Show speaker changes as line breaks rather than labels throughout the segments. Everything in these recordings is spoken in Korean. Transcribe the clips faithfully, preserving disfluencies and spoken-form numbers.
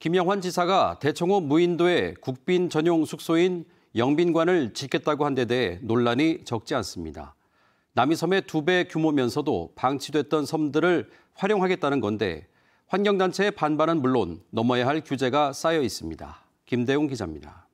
김영환 지사가 대청호 무인도에 국빈 전용 숙소인 영빈관을 짓겠다고 한 데 대해 논란이 적지 않습니다. 남이섬의 두 배 규모면서도 방치됐던 섬들을 활용하겠다는 건데 환경단체의 반발은 물론 넘어야 할 규제가 쌓여 있습니다. 김대웅 기자입니다.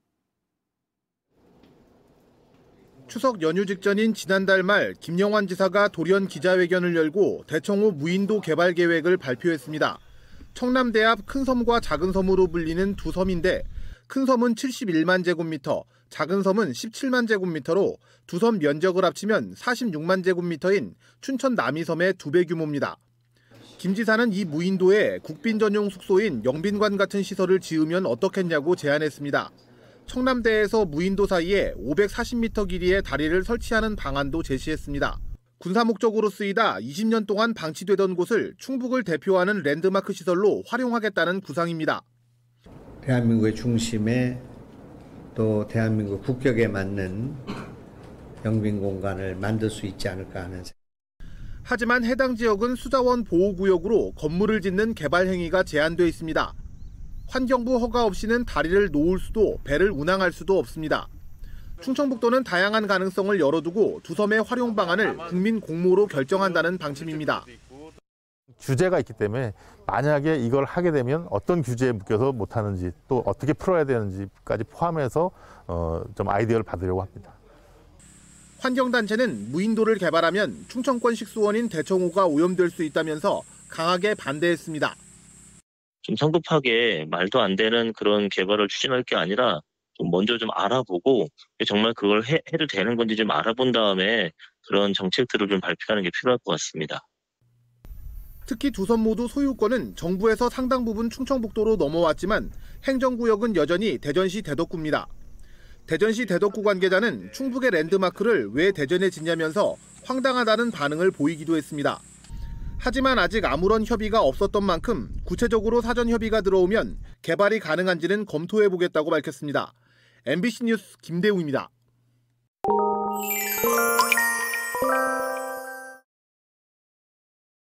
추석 연휴 직전인 지난달 말 김영환 지사가 돌연 기자회견을 열고 대청호 무인도 개발 계획을 발표했습니다. 청남대 앞 큰 섬과 작은 섬으로 불리는 두 섬인데 큰 섬은 칠십일만 제곱미터, 작은 섬은 십칠만 제곱미터로 두 섬 면적을 합치면 사십육만 제곱미터인 춘천 남이섬의 두 배 규모입니다. 김 지사는 이 무인도에 국빈 전용 숙소인 영빈관 같은 시설을 지으면 어떻겠냐고 제안했습니다. 청남대에서 무인도 사이에 오백사십 미터 길이의 다리를 설치하는 방안도 제시했습니다. 군사 목적으로 쓰이다 이십 년 동안 방치되던 곳을 충북을 대표하는 랜드마크 시설로 활용하겠다는 구상입니다.
대한민국의 중심에 또 대한민국 국격에 맞는 영빈 공간을 만들 수 있지 않을까 하는 생각.
하지만 해당 지역은 수자원 보호구역으로 건물을 짓는 개발 행위가 제한돼 있습니다. 환경부 허가 없이는 다리를 놓을 수도 배를 운항할 수도 없습니다. 충청북도는 다양한 가능성을 열어두고 두 섬의 활용 방안을 국민 공모로 결정한다는 방침입니다.
규제가 있기 때문에 만약에 이걸 하게 되면 어떤 규제에 묶여서 못하는지 또 어떻게 풀어야 되는지까지 포함해서 어, 좀 아이디어를 받으려고 합니다.
환경단체는 무인도를 개발하면 충청권 식수원인 대청호가 오염될 수 있다면서 강하게 반대했습니다.
좀 성급하게 말도 안 되는 그런 개발을 추진할 게 아니라 좀 먼저 좀 알아보고 정말 그걸 해, 해도 되는 건지 좀 알아본 다음에 그런 정책들을 좀 발표하는 게 필요할 것 같습니다.
특히 두 섬 모두 소유권은 정부에서 상당 부분 충청북도로 넘어왔지만 행정구역은 여전히 대전시 대덕구입니다. 대전시 대덕구 관계자는 충북의 랜드마크를 왜 대전에 짓냐면서 황당하다는 반응을 보이기도 했습니다. 하지만 아직 아무런 협의가 없었던 만큼 구체적으로 사전 협의가 들어오면 개발이 가능한지는 검토해보겠다고 밝혔습니다. 엠비씨 뉴스 김대웅입니다.